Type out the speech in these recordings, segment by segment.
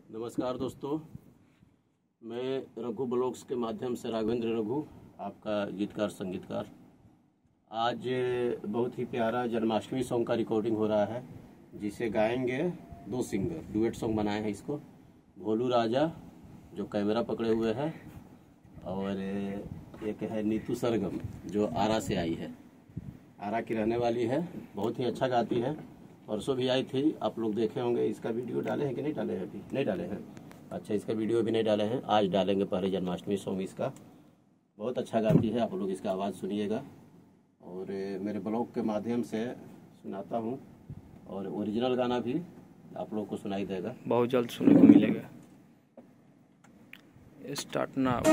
नमस्कार दोस्तों, मैं रघु ब्लॉग्स के माध्यम से राघवेंद्र रघु, आपका गीतकार संगीतकार। आज बहुत ही प्यारा जन्माष्टमी सॉन्ग का रिकॉर्डिंग हो रहा है, जिसे गाएंगे दो सिंगर। डुएट सॉन्ग बनाए हैं इसको, भोलू राजा जो कैमरा पकड़े हुए है, और एक है नीतू सरगम जो आरा से आई है, आरा की रहने वाली है। बहुत ही अच्छा गाती है, परसों भी आई थी, आप लोग देखे होंगे। इसका वीडियो डाले हैं कि नहीं डाले हैं? अभी नहीं डाले हैं। अच्छा, इसका वीडियो भी नहीं डाले हैं, आज डालेंगे। पहले जन्माष्टमी सॉन्ग इसका, बहुत अच्छा गाती है। आप लोग इसका आवाज़ सुनिएगा और मेरे ब्लॉग के माध्यम से सुनाता हूँ, और ओरिजिनल गाना भी आप लोग को सुनाई देगा, बहुत जल्द सुनने को मिलेगा। Start now.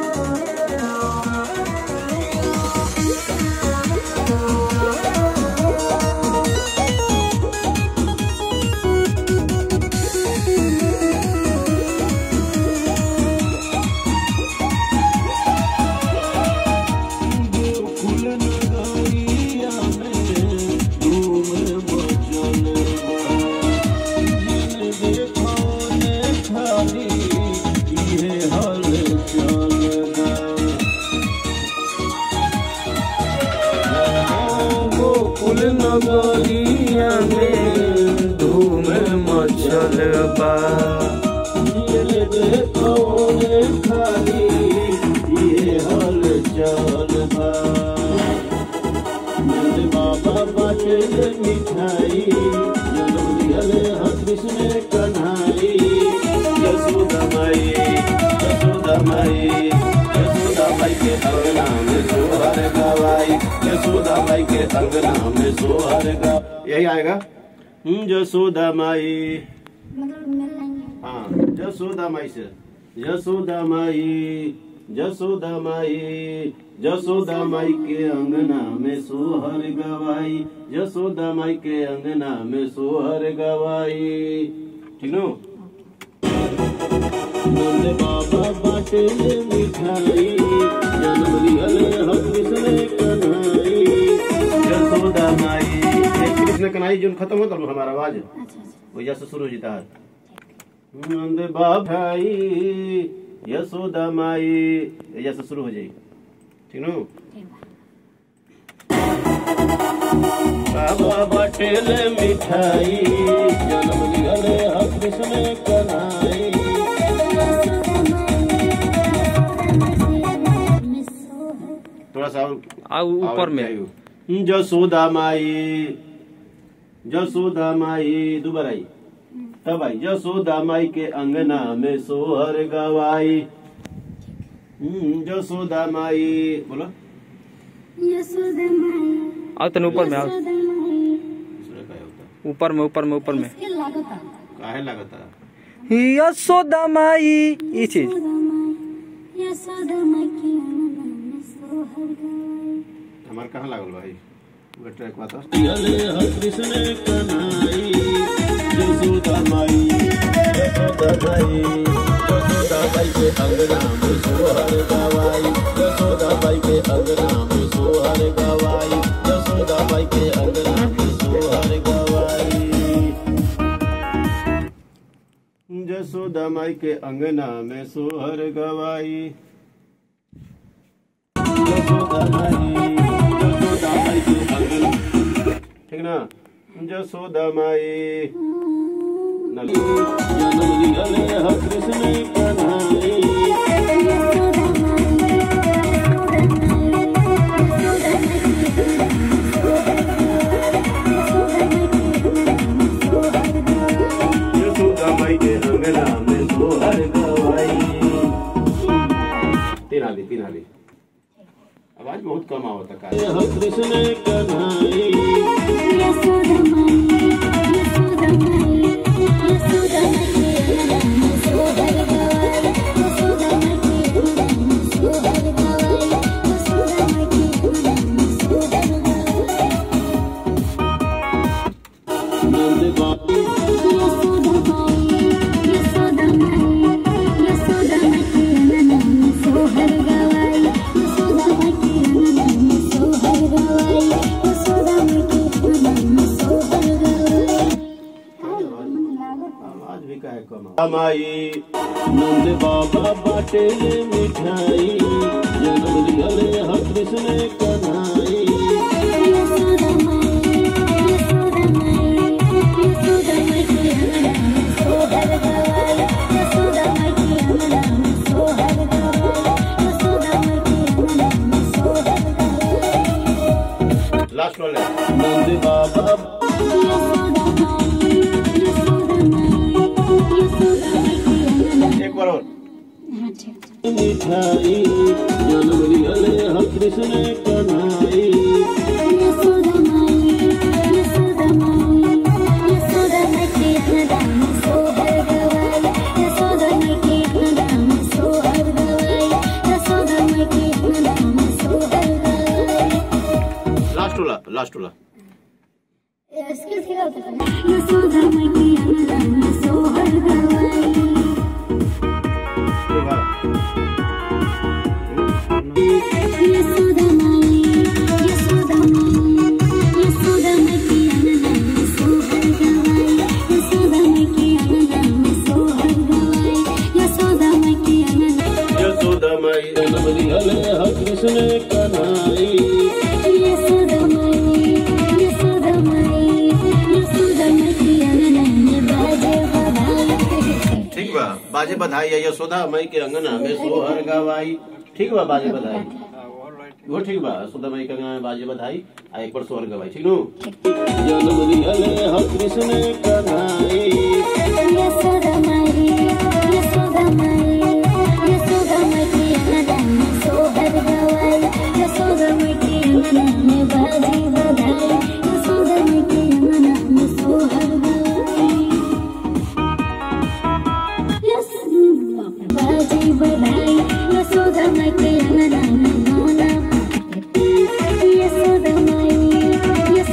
नगरिया में धूम मचल बा, ये देखो रे खाली ये हलचल बा। मेरे बाबा बाटे मिठाई, जन्मदिन कृष्ण कन्हाई। यशोदा माई, यशोदा माई, यशोदा माई के अंगना में सोहर गवाई, यशोदा माई के अंगना में सोहर गा। यही आएगा यशोदा माई, हाँ यशोदा माई से। यशोदा माई, यशोदा माई, यशोदा माई के अंगना में सोहर गवाई, यशोदा माई के अंगना में सोहर गवाई। ठीक नो? बाबा बाटे मिठाई, जन्मदिन कृष्ण कन्हाई। यशोदा माई, कृष्ण कन्हाई जो खत्म होता है हमारा आवाज वजह से शुरू हो जाता है। नंद बाबाई, यशोदा माई, वजह से शुरू हो जाएगी। ठीक नो? बाबा बाटेल मिठाई, जन्मदिन कृष्ण कन्हाई। थोड़ा सा ऊपर में। यशोदा माई, यशोदा माई, दोबारा आई तब आई। यशोदा माई के अंगना में सोहर गवाई, यशोदा माई। बोलो यशोदा माई। आओ तन ऊपर में, आओ ऊपर में, ऊपर में, ऊपर में। काहे लगता यशोदा माई ये चीज। हमारे कहाँ लागल भाई ट्रैक बात? कृष्ण कन्हाई, यशोदा माई, यशोदा माई, यशोदा माई के अंगना में सोहर गवाई, यशोदा माई के अंगना में सोहर गवाई, यशोदा माई के अंगना में सोहर गवाई। यशोदा माई के अंगना में सोहर गवाई, यशोदा माई, यशोदा माई के अंगना। ठीक ना? यशोदा माई, जन्मदिन कृष्ण कन्हाई। यशोदा माई के अंगना में सोहर गवाई। तीन हाली, तीन हाली। आवाज बहुत कम आवता का। कृष्ण कन्हाई, Sohar gawai, भी काहे कम माई नंद बाबा बाटे मिठाई जन्म लिहले ह कृष्ण कन्हाई लास्ट वाले नंद बाबा एक बार और मिठाई जन्म लिहले ह कृष्ण कन्हाई लास्ट वाला यशोदा माई जन्म लिहले ह कृष्ण कन्हाई बाजे बधाई है यशोदा मई के अंगना में सोहर गवाई। ठीक बा बाजे बधाई वो ठीक बा यशोदा मई के अंगना में बाजे बधाई आ एक बार सोहर गवाई। ठीक नु जन्म लिहले ह कृष्ण कन्हाई यशोदा माई के अंगना में सोहर गवाई यशोदा माई के अंगना में बाजे बधाई यशोदा माई के अंगना में सोहर बाजे बधाई यशोदा माई के अंगना में गाना यशोदा माई के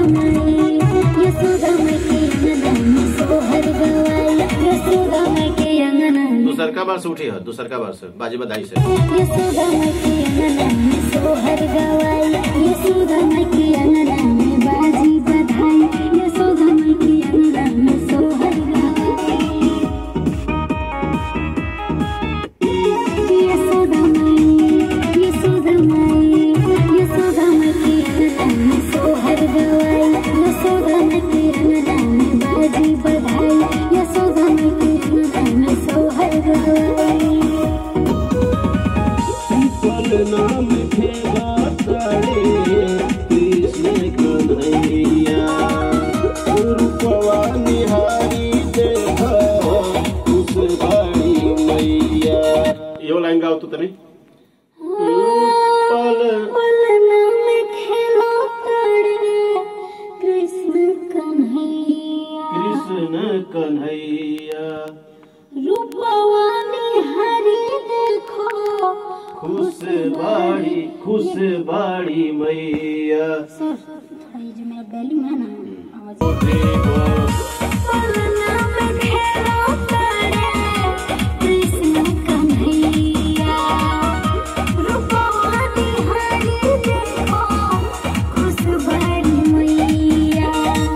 अंगना में सोहर गवाई यशोदा माई के अंगना दूसर का बार से उठी है दूसर का बार से बाजे बधाई से यशोदा माई के अंगना में सोहर गवाई यशोदा माई के अंगना में बाजे बधाई यशोदा माई के अंगना में सोहर गवाई यशोदा माई के अंगना में सोहर गवाई यशोदा माई के अंगना में बाजे बधाई यशोदा माई के अंगना में सोहर गवाई पीपल नाम खेला तारे कृष्ण कन्हैया रूपवा निहारी देखा उस बड़ी मैया। ये लाइन गाओ तो तनी कृष्ण कन्हैया रूपवानी हरी देखो खुश बाड़ी मैया। थोड़ा ये जो मेरा बैलून है ना आवाज कृष्ण कन्हैया रूपवानी हरी देखो खुश बाड़ी मैया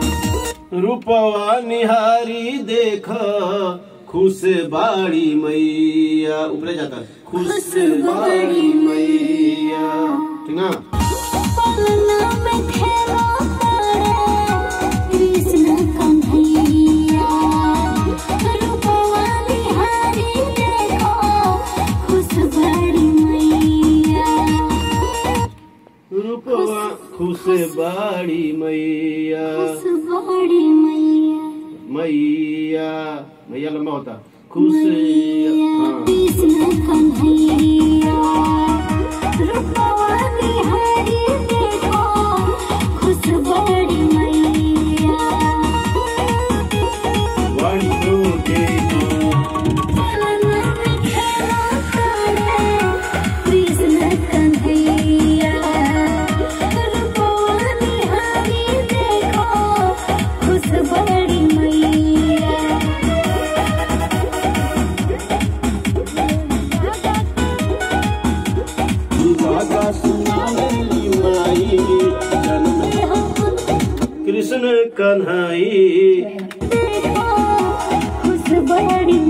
रूपवा निहारी देख खुश बाड़ी मैया। ऊपर जाता है खुश बाड़ी मैया। ठीक ना कृष्ण कन्हैया रूपवानी हरी देखो खुश बाड़ी मैया रूपवा खुश बाड़ी मैया। बाड़ी मैया मैया मैया लंबा होता खुश हाँ। कृष्ण कन्हैया रूपवानी हरी देखो खुश बाड़ी मैया 1 2 3 कृष्ण कन्हैया रूपवानी हरी देखो खुश बाड़ी मैया बाबा सुनावली माई जन्म कृष्ण कन्हई देखो खुश बड़ी